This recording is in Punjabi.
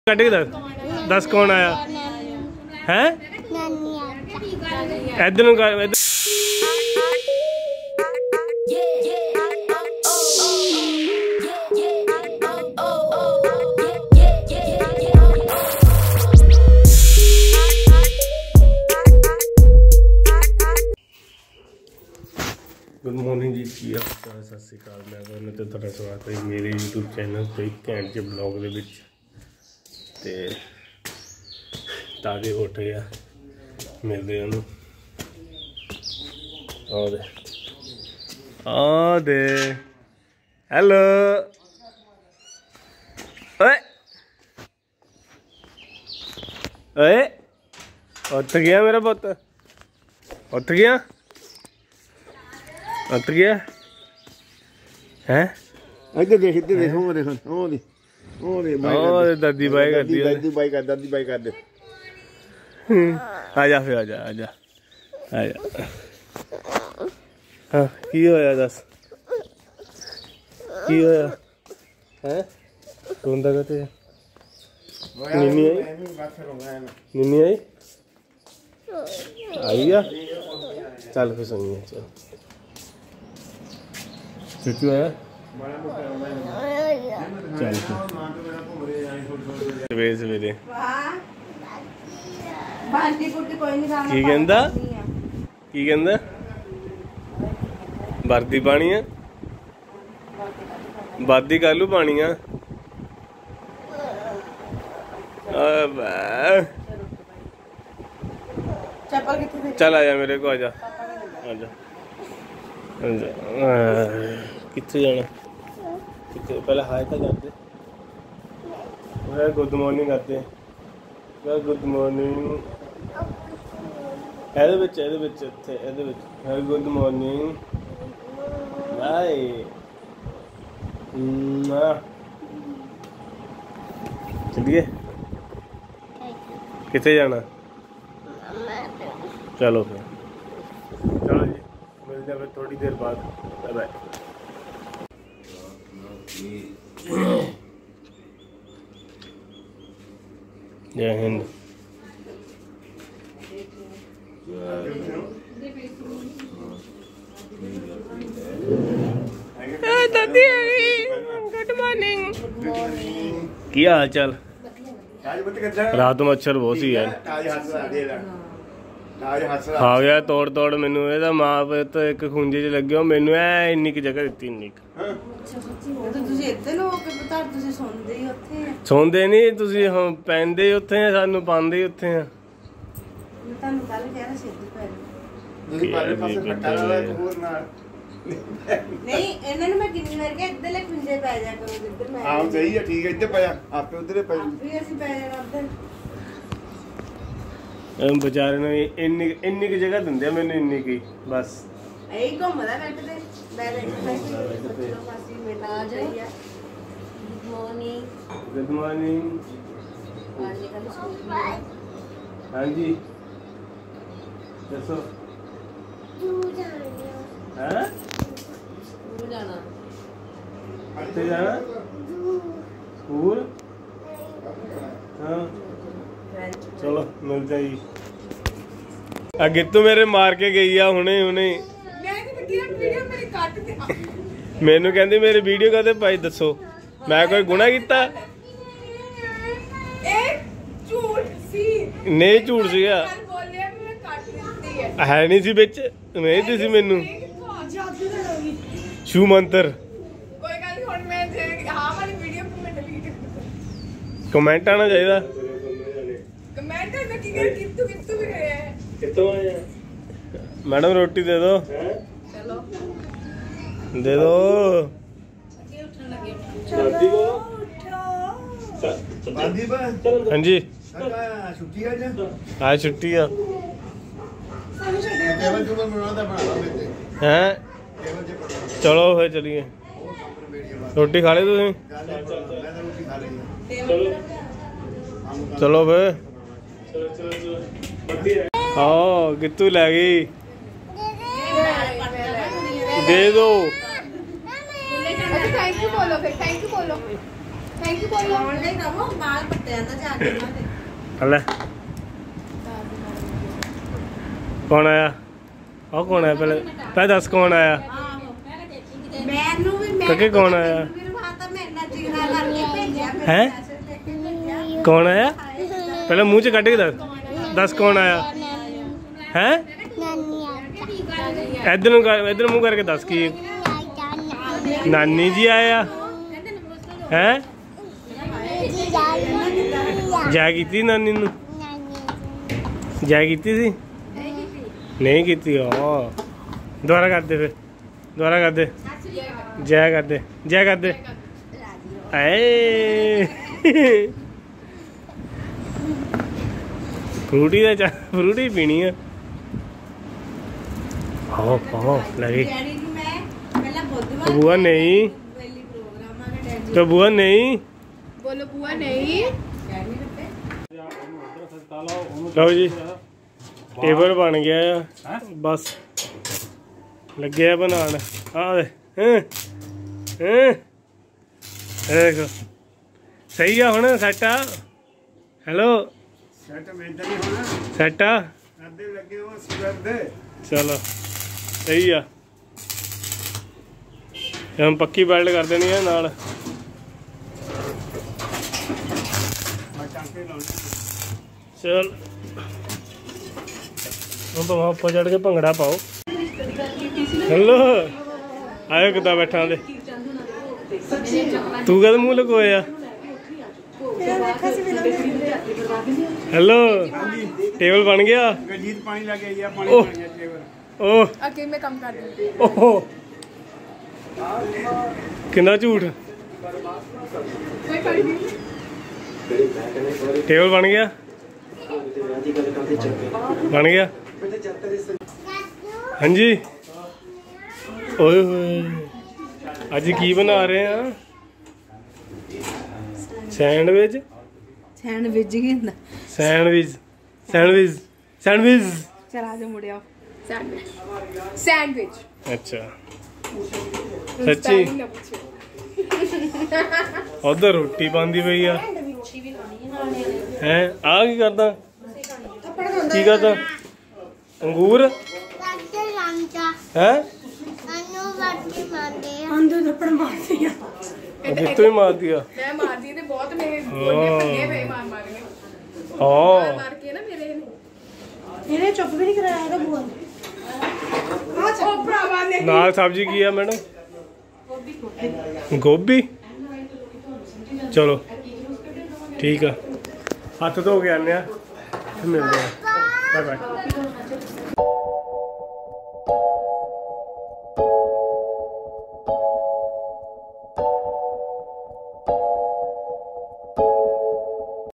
कट के दस कौन आया है? इधर गुड मॉर्निंग जी, की हाल चाल? सत श्री अकाल। मैं कहना तो थोड़ा स्वागत है मेरे यूट्यूब चैनल पे घैंट के ब्लॉग दे विच। ते ताजे उठ गया मिलते उन्होंने दे हेलो ओए ओए उठ गया मेरा पुत, उठ गया उठ गया है? इधर देख, इधर देख, वो देखो, वो दे दादी बाई करती है, दादी बाई कर दे। आजा फिर आजा आजा आजा। हाँ की होया दस, की होया है? रोंदा कहते निन्नी आई, निन्नी आई आई आ। चल फिर सोइए, चल चुचू आया चल सवेरे सवेरे की कहंदा की कहंदा वर्दी पानी है, वादी कालू पानी है। चल आजा मेरे को, आजा आजा कितने जाना, कितने पहले हाय तो करते, गुड मॉर्निंग करते, good morning good morning bye. चलिए कितने जाना? चलो फिर, चलो जी मिलते हैं थोड़ी देर बाद। Bye bye. जय हिंद। दादी गुड मॉर्निंग, क्या हाल चाल? रात मच्छर बहुत सी यार, खा गया तोड़ तोड़। मैनू ਇਹਦਾ ਮਾਂ ਪਿਓ तो एक ਖੁੰਝੇ 'ਚ ਲੱਗੇ ਹੋ, ਮੈਨੂੰ ਐ ਇੰਨੀ ਕੁ ਜਗ੍ਹਾ ਦਿੱਤੀ, ਇੰਨੀ ਕੁ। ਸੌਂਦੇ ਨਹੀਂ ਤੁਸੀਂ, ਹੁਣ ਪੈਂਦੇ ਉੱਥੇ ਆ, ਸਾਨੂੰ ਪਾਉਂਦੇ ਉੱਥੇ ਆ। ਨਹੀਂ ਇਹਨਾਂ ਨੂੰ ਮੈਂ ਕਿੰਨੀ ਵਾਰ ਕਿਹਾ ਇੱਧਰਲੇ ਖੁੰਝੇ ਪੈ ਜਾ ਕਰੋ, ਜਿੱਧਰ ਮੈਂ। ਹਾਂ ਸਹੀ ਹੈ, ਠੀਕ ਹੈ, ਇੱਧਰ ਪਿਆ ਆਪੇ ਉਧਰੇ ਪੈ ਵੀ ਅਸੀਂ ਪੈ ਜਾਣਾ ਉੱਧਰ। बेचारे ने इन्नी की जगह दिंदे मैंने, इन्नी की बस यही घूमदा बैठ दे गुड मॉर्निंग। हाँ जी दसो जाना स्कूल? हाँ चलो मिलते ही। अगे तू मेरे मार के गई आ हुने हुने। मैनू कहंदी मेरी वीडियो कहते भाई दसो मैं कोई गुनाह कीता? नहीं झूठ सीगा, है नहीं सी बिच, नहीं दी सी मैनू छू मंतर। कमेंट आना चाहिए। मैडम रोटी दे दो, दे दो। हाँ जी आज छुट्टी है। हैं चलो फिर चलिए, रोटी खा ली तुम? चलो फिर आओ, कितू लै गई? दे दो। थैंक यू बोलो, फिर थैंक यू बोलो। ਥੈਂਕ ਯੂ ਬੋਲੋ। ਕੌਣ ਦੇ ਕਹੋ ਬਾਲ ਪੱਟਿਆ ਤਾਂ ਜਾ ਕੇ ਉਹਨਾਂ ਦੇ। ਹਲੇ ਕੌਣ ਆਇਆ? ਉਹ ਕੌਣ ਆਇਆ? ਪਹਿਲੇ ਦੱਸ ਕੌਣ ਆਇਆ? ਮੈਨੂੰ ਵੀ ਮੈਂ ਕੱਕੇ ਕੌਣ ਆਇਆ? ਮੈਨੂੰ ਤਾਂ ਮੈਂ ਇੰਨਾ ਚਿਹਰਾ ਕਰਕੇ ਭੇਜਿਆ ਮੇਰੇ ਹੈਂ? ਪੈਸੇ ਲੈ ਕੇ ਭੇਜਿਆ। ਕੌਣ ਆਇਆ? ਪਹਿਲਾਂ ਮੂੰਹ ਚ ਕੱਢ ਕੇ ਦੱਸ ਕੌਣ ਆਇਆ ਹੈ? ਇੱਧਰ ਨੂੰ ਇੱਧਰ ਮੂੰਹ ਕਰਕੇ ਦੱਸ ਕੀ? ਨਾਨੀ ਜੀ ਆਇਆ ਹੈ? ਜਾ ਕੀਤੀ ਨਾਨੀ ਨੂੰ? ਜਾ ਕੀਤੀ ਸੀ? ਨਹੀਂ ਕੀਤੀ। ਦੁਬਾਰਾ ਕਰਦੇ ਫਿਰ, ਦੁਬਾਰਾ ਕਰਦੇ। ਜੈ ਕਰਦੇ, ਜੈ ਕਰਦੇ। ਆਏ ਫਰੂਟੀ ਦਾ ਫਰੂਟੀ ਪੀਣੀ ਆ। ਆਹੋ ਲੱਗੀ। ਡੈਡੀ ਨੂੰ ਮੈਂ ਪਹਿਲਾਂ ਬੁੱਧਵਾਰ ਬੂਆ ਨਹੀਂ ਪਹਿਲੀ ਪ੍ਰੋਗਰਾਮ ਆ ਡੈਡੀ तो बुआ नहीं ਬੋਲੋ ਬੂਆ ਨਹੀਂ। ਡੈਡੀ ਰੁਪਏ लो जी टेबल बन गया है बस लगे है बनाने। देखो सही है हुण सैट आ। हेलो ਸੈਟ ਮੇਂਦਾ ਨਹੀਂ ਹੋਣਾ सैट आ ਅੱਧੇ ਲੱਗੇ ਉਹ ਸਵੇਰ ਦੇ चलो सही आ। हम पक्की बेल्ट कर देनी है नाल। ਟਾਂਕੇ ਲਾਉਣੇ चल ਹੁਣ ਭਾਵੇਂ ਉੱਪਰ ਚੜ ਕੇ ਭੰਗੜਾ ਪਾਓ। ਹੈਲੋ ਆਇਓ ਕਿੱਦਾਂ ਬੈਠਾ ਦੇ ਤੂੰ ਕਦ ਮੂੰਹ ਲਗੋਇਆ? ਹੈਲੋ ਟੇਬਲ ਬਣ ਗਿਆ? ਗਰਜੀਤ ਪਾਣੀ ਲਾ ਕੇ ਆਈ ਆ ਪਾਣੀ ਓਹ। ਬਣ ਗਿਆ ਟੇਬਲ। ਓਹ ਅਕੇ ਮੈਂ ਕੰਮ ਕਰ ਦਿੰਦੀ। ਓਹੋ ਕਿੰਨਾ ਝੂਠ। ਕੋਈ ਪੜੀ ਨਹੀਂ। ਟੇਬਲ ਬਣ ਗਿਆ? ਬਣ ਗਿਆ? ਹਾਂਜੀ ਓਏ ਹੋਏ ਅੱਜ ਕੀ ਬਣਾ ਰਹੇ ਆ? ਸੈਂਡਵਿਚ ਸੈਂਡਵਿਚ ਹੀ ਹੁੰਦਾ। ਸੈਂਡਵਿਚ ਸੈਂਡਵਿਚ ਸੈਂਡਵਿਚ ਚਲ ਆ ਜਾ ਮੁੜਿਆ। Sandwich sandwich. ਅੱਛਾ ਸੱਚੀ ਨਾ ਪੁੱਛੋ। ਉਧਰ ਰੋਟੀ ਪਾਉਂਦੀ ਪਈ ਆ ਹੈ। ਆ ਕੀ ਕਰਦਾ? ਕੀ ਕਰਦਾ? ਅੰਗੂਰ ਹੈ? ਅੰਦਰ ਥੱਪੜ ਮਾਰਦੀ ਆ। ਜਿੱਤੋਂ ਹੀ ਮਾਰ ਦਿਆ। ਮੈਂ ਮਾਰਦੀ ਤੇ ਬਹੁਤ ਮੇਰੇ ਗੋਡੇ ਫੱਟੇ ਪਏ ਮਾਰ ਮਾਰ ਕੇ। ਹਾਂ ਮਾਰ ਕੇ ਨਾ ਮੇਰੇ ਨੇ। ਇਹਨੇ ਚੁੱਪ ਵੀ ਨਹੀਂ ਕਰਾਇਆ ਇਹਦਾ ਬੂਆ ਨੇ। ਉਹ ਭਰਾਵਾ ਨੇ ਨਾਲ ਸਬਜ਼ੀ ਕੀ ਆ ਮੈਡਮ? ਗੋਭੀ। ਚਲੋ ਠੀਕ ਆ ਹੱਥ ਧੋ ਕੇ ਆਨੇ ਆ ਮਿਲਦੇ ਆ। Bye bye.